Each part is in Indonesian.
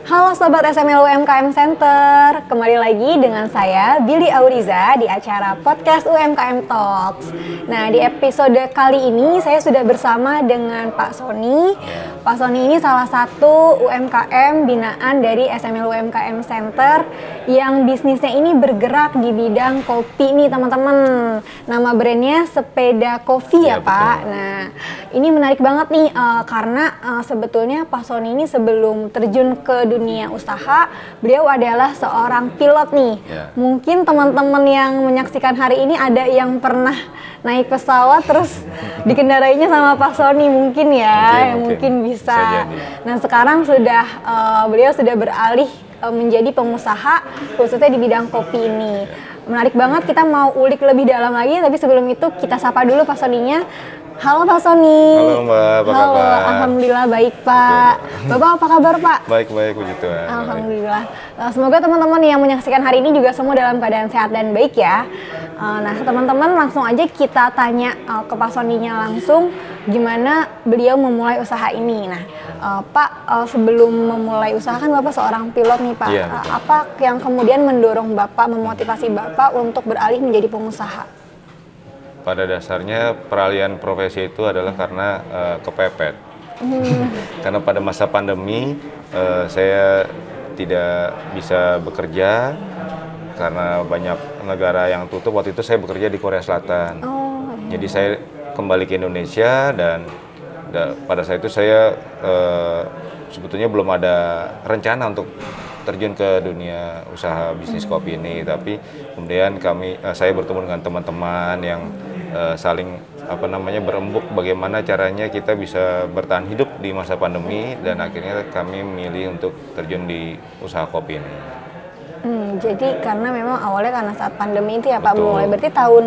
Halo Sobat SML UMKM Center, kembali lagi dengan saya Billy Auriza di acara podcast UMKM Talks. Nah, di episode kali ini saya sudah bersama dengan Pak Sony. Pak Sony ini salah satu UMKM binaan dari SML UMKM Center yang bisnisnya ini bergerak di bidang kopi nih teman-teman. Nama brandnya Sepeda Coffee ya Pak. Betul. Nah, ini menarik banget nih karena sebetulnya Pak Sony ini sebelum terjun ke dunia usaha, beliau adalah seorang pilot nih. Mungkin teman-teman yang menyaksikan hari ini ada yang pernah naik pesawat terus dikendarainya sama Pak Sony mungkin ya, mungkin bisa. Nah sekarang sudah beliau sudah beralih menjadi pengusaha khususnya di bidang kopi ini. Menarik banget, kita mau ulik lebih dalam lagi, tapi sebelum itu kita sapa dulu Pak Sony-nya. Halo Pak Sony. Halo Mbak, apa kabar? Halo, alhamdulillah baik Pak. Bapak apa kabar Pak? Baik, puji Tuhan. Alhamdulillah. Semoga teman-teman yang menyaksikan hari ini juga semua dalam keadaan sehat dan baik ya. Nah teman-teman langsung aja kita tanya ke Pak Sony-nya langsung gimana beliau memulai usaha ini. Nah Pak, sebelum memulai usaha kan Bapak seorang pilot nih Pak. Apa yang kemudian mendorong Bapak, memotivasi Bapak untuk beralih menjadi pengusaha? Pada dasarnya peralihan profesi itu adalah karena kepepet. Karena pada masa pandemi saya tidak bisa bekerja karena banyak negara yang tutup. Waktu itu saya bekerja di Korea Selatan. Jadi saya kembali ke Indonesia dan pada saat itu saya sebetulnya belum ada rencana untuk terjun ke dunia usaha bisnis kopi ini, tapi kemudian saya bertemu dengan teman-teman yang saling berembuk bagaimana caranya kita bisa bertahan hidup di masa pandemi, dan akhirnya kami memilih untuk terjun di usaha kopi ini. Jadi karena memang awalnya karena saat pandemi itu ya Pak, mulai berarti tahun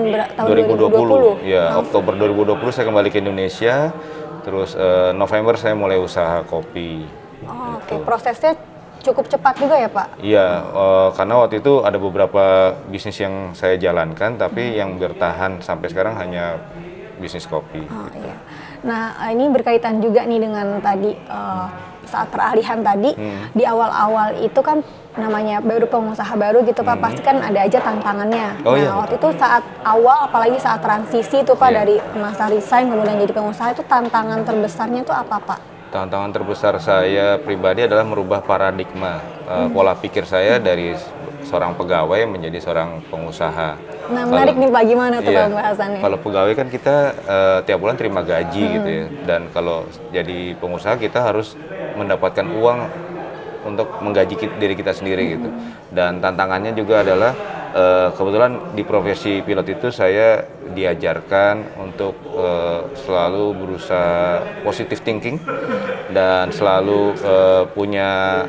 2020. Ya, Oktober 2020 saya kembali ke Indonesia, terus November saya mulai usaha kopi. Oke, prosesnya cukup cepat juga ya Pak? Iya, karena waktu itu ada beberapa bisnis yang saya jalankan, tapi yang bertahan sampai sekarang hanya bisnis kopi. Iya. Nah ini berkaitan juga nih dengan tadi saat peralihan tadi, di awal-awal itu kan namanya baru pengusaha baru gitu Pak, pasti kan ada aja tantangannya. Waktu itu saat awal, apalagi saat transisi itu Pak, dari masa resign kemudian jadi pengusaha, itu tantangan terbesarnya itu apa Pak? Tantangan terbesar saya pribadi adalah merubah paradigma pola pikir saya dari seorang pegawai menjadi seorang pengusaha. Nah menarik nih Pak, gimana tuh Pak pembahasannya? Kalau pegawai kan kita tiap bulan terima gaji gitu ya, dan kalau jadi pengusaha kita harus mendapatkan uang untuk menggaji diri kita sendiri gitu. Dan tantangannya juga adalah kebetulan di profesi pilot itu saya diajarkan untuk selalu berusaha positive thinking dan selalu punya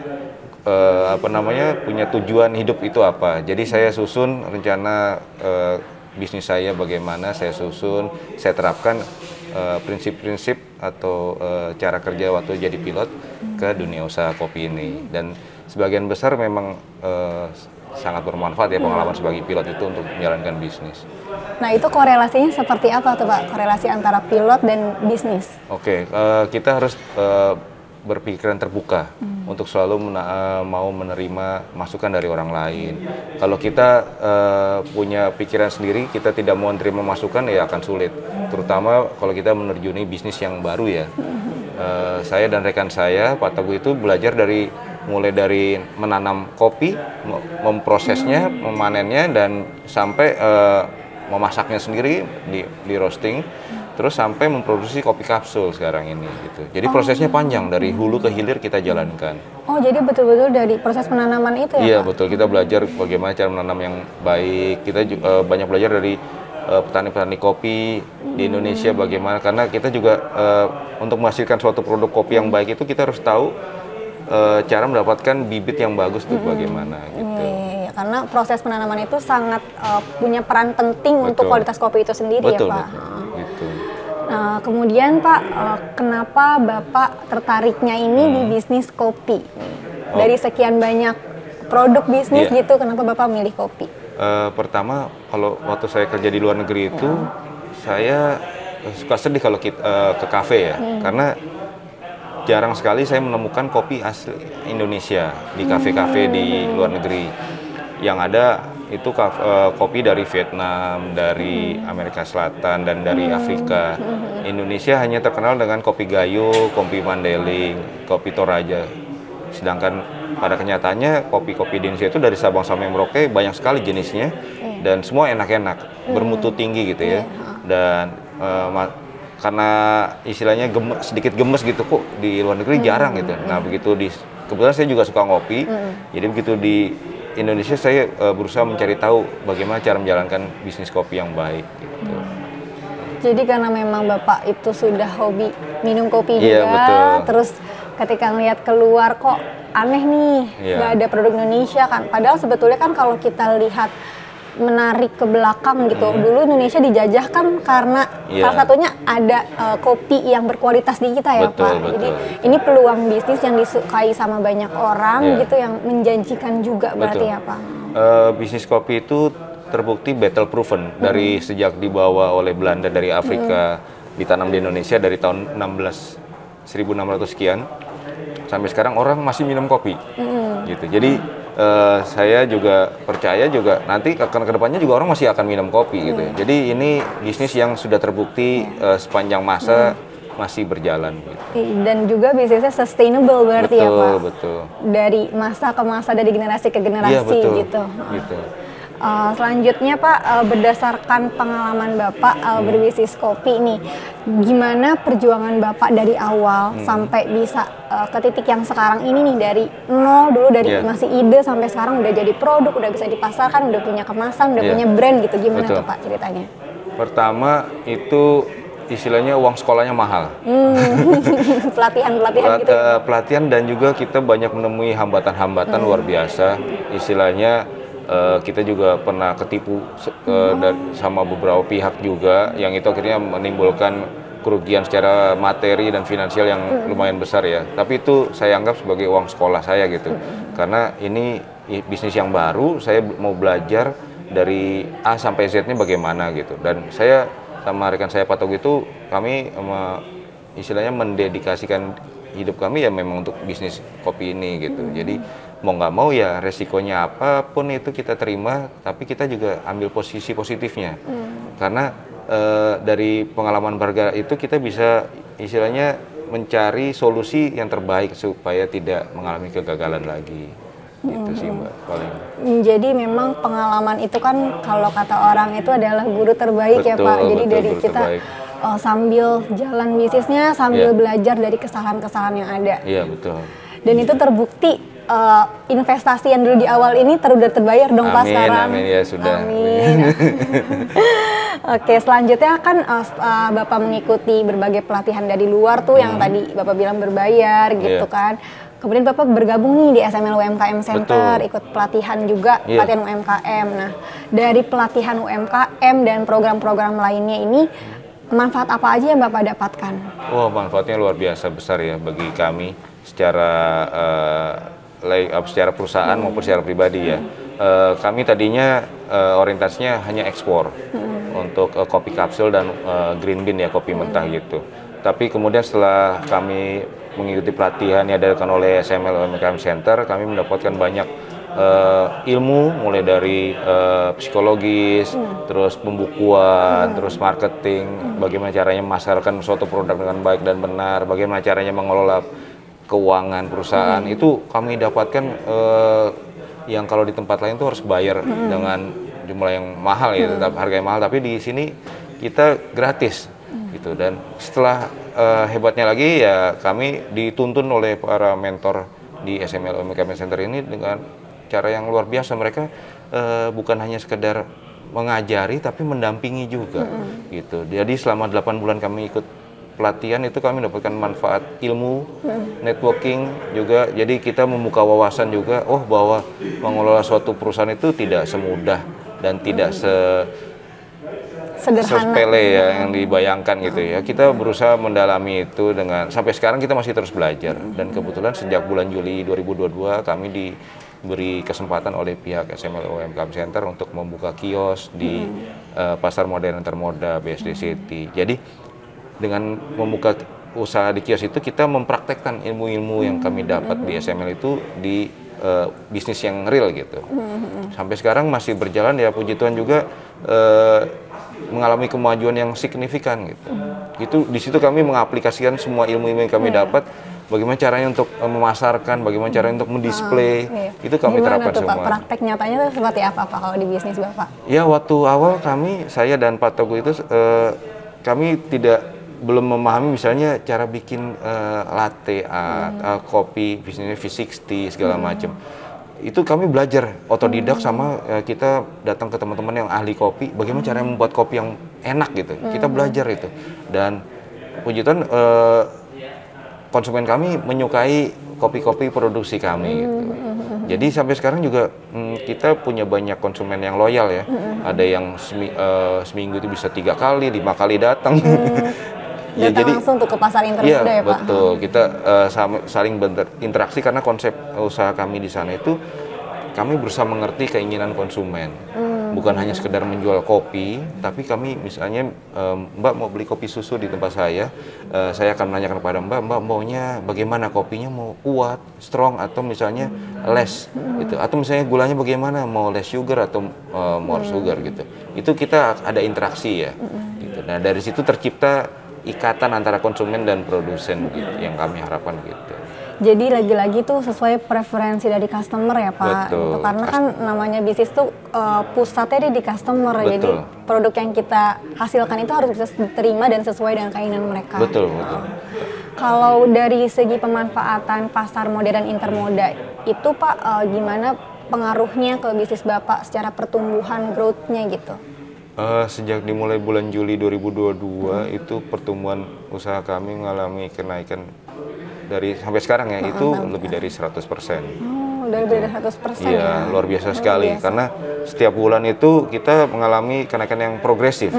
punya tujuan hidup itu apa. Jadi saya susun rencana bisnis saya bagaimana, saya terapkan prinsip-prinsip atau cara kerja waktu jadi pilot ke dunia usaha kopi ini, dan sebagian besar memang sangat bermanfaat ya pengalaman sebagai pilot itu untuk menjalankan bisnis. Nah itu korelasinya seperti apa tuh Pak, korelasi antara pilot dan bisnis? Oke, kita harus berpikiran terbuka untuk selalu mau menerima masukan dari orang lain. Kalau kita punya pikiran sendiri, kita tidak mau menerima masukan, ya akan sulit. Terutama kalau kita menerjuni bisnis yang baru ya. Saya dan rekan saya, Pak Teguh, itu belajar mulai dari menanam kopi, memprosesnya, memanennya, dan sampai memasaknya sendiri di roasting, terus sampai memproduksi kopi kapsul sekarang ini gitu. Jadi prosesnya panjang, dari hulu ke hilir kita jalankan. Oh jadi betul-betul dari proses penanaman itu ya Iya Pak? Betul, kita belajar bagaimana cara menanam yang baik. Kita juga banyak belajar dari petani-petani kopi di Indonesia bagaimana, karena kita juga untuk menghasilkan suatu produk kopi yang baik itu kita harus tahu cara mendapatkan bibit yang bagus itu bagaimana gitu. Karena proses penanaman itu sangat punya peran penting untuk kualitas kopi itu sendiri ya Pak. Gitu. Nah kemudian Pak, kenapa Bapak tertariknya ini di bisnis kopi? Dari sekian banyak produk bisnis gitu, kenapa Bapak milih kopi? Pertama, kalau waktu saya kerja di luar negeri itu, saya suka sedih kalau kita ke kafe ya, karena jarang sekali saya menemukan kopi asli Indonesia di kafe-kafe di luar negeri. Yang ada itu kopi dari Vietnam, dari Amerika Selatan, dan dari Afrika. Indonesia hanya terkenal dengan kopi Gayo, kopi Mandailing, kopi Toraja. Sedangkan pada kenyataannya kopi-kopi di Indonesia itu dari Sabang sampai Merauke banyak sekali jenisnya, dan semua enak-enak, bermutu tinggi gitu ya. Dan karena istilahnya sedikit gemes gitu, kok di luar negeri jarang gitu. Nah begitu kebetulan saya juga suka ngopi, jadi begitu di Indonesia saya berusaha mencari tahu bagaimana cara menjalankan bisnis kopi yang baik gitu. Jadi karena memang Bapak itu sudah hobi minum kopi juga, betul. Terus ketika ngelihat keluar kok aneh nih, nggak ada produk Indonesia kan. Padahal sebetulnya kan kalau kita lihat menarik ke belakang gitu, dulu Indonesia dijajah kan karena salah satunya ada kopi yang berkualitas di kita ya betul, Pak. betul. Jadi ini peluang bisnis yang disukai sama banyak orang gitu, yang menjanjikan juga berarti ya Pak. Bisnis kopi itu terbukti battle proven dari sejak dibawa oleh Belanda dari Afrika, ditanam di Indonesia dari tahun 1600 sekian sampai sekarang orang masih minum kopi gitu. Jadi saya juga percaya juga nanti akan kedepannya juga orang masih akan minum kopi gitu. Jadi ini bisnis yang sudah terbukti sepanjang masa masih berjalan gitu. Dan juga bisnisnya sustainable berarti betul, ya Pak. Betul. Dari masa ke masa, dari generasi ke generasi betul, gitu. Gitu. Selanjutnya Pak, berdasarkan pengalaman Bapak berbisnis kopi nih, gimana perjuangan Bapak dari awal sampai bisa ke titik yang sekarang ini nih, dari nol dulu, dari masih ide sampai sekarang udah jadi produk, udah bisa dipasarkan, udah punya kemasan, udah punya brand gitu, gimana tuh Pak ceritanya? Pertama itu istilahnya uang sekolahnya mahal. Pelatihan gitu. Pelatihan, dan juga kita banyak menemui hambatan-hambatan luar biasa. Istilahnya kita juga pernah ketipu sama beberapa pihak juga, yang itu akhirnya menimbulkan kerugian secara materi dan finansial yang lumayan besar ya. Tapi itu saya anggap sebagai uang sekolah saya gitu. Karena ini bisnis yang baru, saya mau belajar dari A sampai Z-nya bagaimana gitu. Dan saya sama rekan saya Pak Togi itu, kami istilahnya mendedikasikan hidup kami ya memang untuk bisnis kopi ini gitu. Jadi mau nggak mau ya resikonya apapun itu kita terima, tapi kita juga ambil posisi positifnya. Karena dari pengalaman berharga itu kita bisa istilahnya mencari solusi yang terbaik supaya tidak mengalami kegagalan lagi. Gitu sih Mbak paling. Jadi memang pengalaman itu kan kalau kata orang itu adalah guru terbaik ya Pak. Jadi betul, dari kita sambil jalan bisnisnya, sambil belajar dari kesalahan-kesalahan yang ada. Iya betul. Dan itu terbukti investasi yang dulu di awal ini udah terbayar dong Pak sekarang. Amin, ya sudah. Amin. Oke, selanjutnya kan Bapak mengikuti berbagai pelatihan dari luar tuh yang tadi Bapak bilang berbayar gitu kan. Kemudian Bapak bergabung nih di SML UMKM Center, ikut pelatihan juga, pelatihan UMKM. Nah, dari pelatihan UMKM dan program-program lainnya ini, manfaat apa aja yang Bapak dapatkan? Manfaatnya luar biasa besar ya bagi kami secara perusahaan maupun secara pribadi ya. Kami tadinya orientasinya hanya ekspor untuk kopi kapsul dan green bean ya, kopi mentah gitu. Tapi kemudian setelah kami mengikuti pelatihan yang diadakan oleh SML UMKM Center, kami mendapatkan banyak ilmu mulai dari psikologis, terus pembukuan, terus marketing, bagaimana caranya memasarkan suatu produk dengan baik dan benar, bagaimana caranya mengelola keuangan perusahaan. Itu kami dapatkan yang kalau di tempat lain tuh harus bayar dengan jumlah yang mahal ya, tetap harga yang mahal, tapi di sini kita gratis gitu. Dan setelah hebatnya lagi ya, kami dituntun oleh para mentor di SML UMKM Center ini dengan cara yang luar biasa. Mereka bukan hanya sekedar mengajari tapi mendampingi juga gitu. Jadi selama 8 bulan kami ikut pelatihan itu kami mendapatkan manfaat ilmu, networking juga. Jadi kita membuka wawasan juga, bahwa mengelola suatu perusahaan itu tidak semudah dan tidak sepele ya yang dibayangkan gitu ya. Kita berusaha mendalami itu dengan sampai sekarang kita masih terus belajar. Dan kebetulan sejak bulan Juli 2022 kami diberi kesempatan oleh pihak SML UMKM Center untuk membuka kios di Pasar Modern Termoda BSD City. Jadi dengan membuka usaha di kios itu kita mempraktekkan ilmu-ilmu yang kami dapat di SML itu di bisnis yang real gitu. Sampai sekarang masih berjalan ya, puji Tuhan juga mengalami kemajuan yang signifikan gitu. Itu di situ kami mengaplikasikan semua ilmu-ilmu yang kami dapat. Bagaimana caranya untuk memasarkan, bagaimana caranya untuk mendisplay, itu kami terapkan semua. Pak, praktek nyatanya itu seperti apa Pak kalau di bisnis Bapak? Ya, waktu awal saya dan Pak Teguh itu kami belum memahami misalnya cara bikin latte art, kopi, bisnisnya V60 segala macam. Itu kami belajar otodidak sama kita datang ke teman-teman yang ahli kopi, bagaimana cara membuat kopi yang enak gitu. Kita belajar itu. Dan puji Tuhan konsumen kami menyukai kopi-kopi produksi kami gitu. Jadi sampai sekarang juga kita punya banyak konsumen yang loyal ya. Ada yang seminggu itu bisa 3 kali, 5 kali datang. Ya, jadi langsung tuh ke pasar intermuda ya Pak? Betul, kita saling berinteraksi karena konsep usaha kami di sana itu kami berusaha mengerti keinginan konsumen. Bukan hanya sekedar menjual kopi, tapi kami misalnya Mbak mau beli kopi susu di tempat saya akan menanyakan kepada Mbak maunya bagaimana, kopinya mau kuat, strong atau misalnya less gitu, atau misalnya gulanya bagaimana, mau less sugar atau more sugar gitu. Itu kita ada interaksi ya. Gitu. Nah dari situ tercipta ikatan antara konsumen dan produsen gitu, yang kami harapkan gitu. Jadi lagi-lagi tuh sesuai preferensi dari customer ya Pak. Gitu. Karena kan namanya bisnis tuh pusatnya di customer. Betul. Jadi produk yang kita hasilkan itu harus bisa diterima dan sesuai dengan keinginan mereka. Betul. Kalau dari segi pemanfaatan pasar modern intermoda itu Pak, gimana pengaruhnya ke bisnis Bapak secara pertumbuhan growth-nya gitu? Sejak dimulai bulan Juli 2022 itu pertumbuhan usaha kami mengalami kenaikan dari sampai sekarang ya, itu lebih dari 100%. Oh, udah lebih dari 100% ya? Iya, luar biasa sekali. Karena setiap bulan itu kita mengalami kenaikan yang progresif.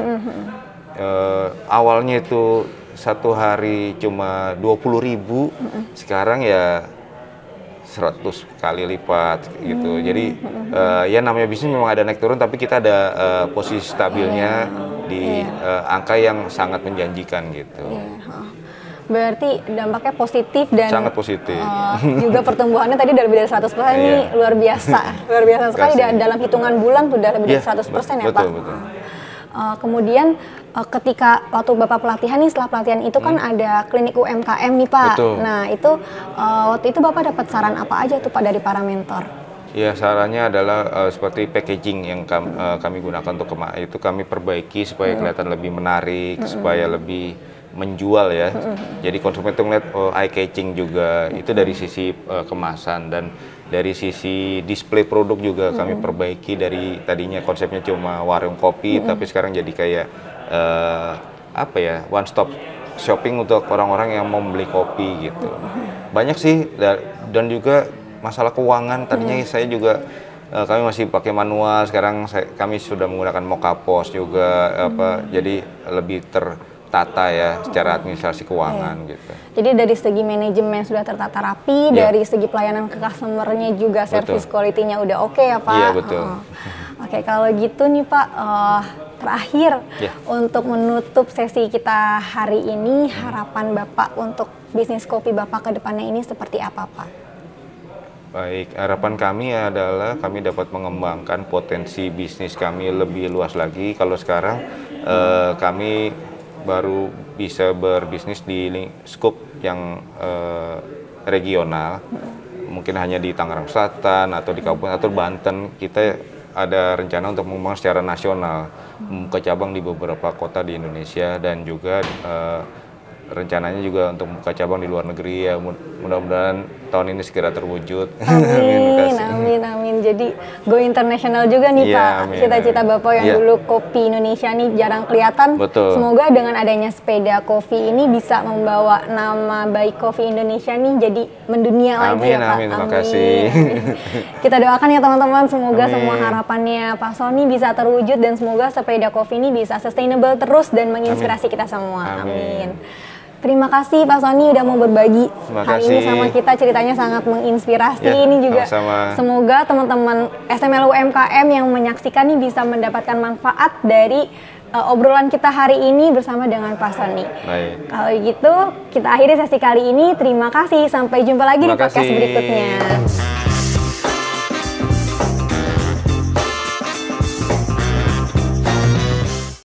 Awalnya itu satu hari cuma 20.000, sekarang ya 100 kali lipat gitu. Jadi ya namanya bisnis memang ada naik turun, tapi kita ada posisi stabilnya di angka yang sangat menjanjikan gitu. Berarti dampaknya positif dan sangat positif. Juga pertumbuhannya tadi udah lebih dari 100% ini luar biasa. Luar biasa sekali dalam hitungan bulan sudah lebih dari 100% ya Pak. Betul. Kemudian ketika waktu Bapak pelatihan nih, setelah pelatihan itu kan ada klinik UMKM nih Pak. Betul. Nah itu waktu itu Bapak dapat saran apa aja tuh Pak dari para mentor? Ya, sarannya adalah seperti packaging yang kami gunakan untuk itu kami perbaiki supaya kelihatan lebih menarik, supaya lebih menjual ya. Jadi konsumen itu ngeliat eye catching juga. Itu dari sisi kemasan, dan dari sisi display produk juga kami perbaiki. Dari tadinya konsepnya cuma warung kopi, tapi sekarang jadi kayak one stop shopping untuk orang-orang yang mau beli kopi gitu. Banyak sih, dan juga masalah keuangan. Tadinya saya juga kami masih pakai manual, sekarang kami sudah menggunakan Mokapos juga, jadi lebih tertata ya secara administrasi keuangan gitu. Jadi dari segi manajemen sudah tertata rapi, dari segi pelayanan ke customer-nya juga service quality-nya udah oke ya Pak? Iya, betul. Oke, kalau gitu nih Pak, terakhir untuk menutup sesi kita hari ini, harapan Bapak untuk bisnis kopi Bapak ke depannya ini seperti apa Pak? Baik, harapan kami adalah kami dapat mengembangkan potensi bisnis kami lebih luas lagi. Kalau sekarang kami baru bisa berbisnis di skup yang regional, mungkin hanya di Tangerang Selatan atau di Kabupaten atau Banten. Kita ada rencana untuk mengembang secara nasional, membuka cabang di beberapa kota di Indonesia, dan juga rencananya juga untuk membuka cabang di luar negeri ya. Mudah-mudahan tahun ini segera terwujud. Amin. Jadi go internasional juga nih Pak. Cita-cita Bapak yang dulu kopi Indonesia nih jarang kelihatan. Betul. Semoga dengan adanya sepeda kopi ini bisa membawa nama baik kopi Indonesia nih jadi mendunia lagi ya Pak. Amin. Terima kasih. Kita doakan ya teman-teman, semoga semua harapannya Pak Sony bisa terwujud, dan semoga sepeda kopi ini bisa sustainable terus dan menginspirasi kita semua. Amin. Terima kasih Pak Sony udah mau berbagi hari ini sama kita, ceritanya sangat menginspirasi. Ini juga semoga teman-teman SML UMKM yang menyaksikan nih bisa mendapatkan manfaat dari obrolan kita hari ini bersama dengan Pak Sony. Baik. Kalau gitu kita akhiri sesi kali ini. Terima kasih, sampai jumpa lagi di podcast berikutnya.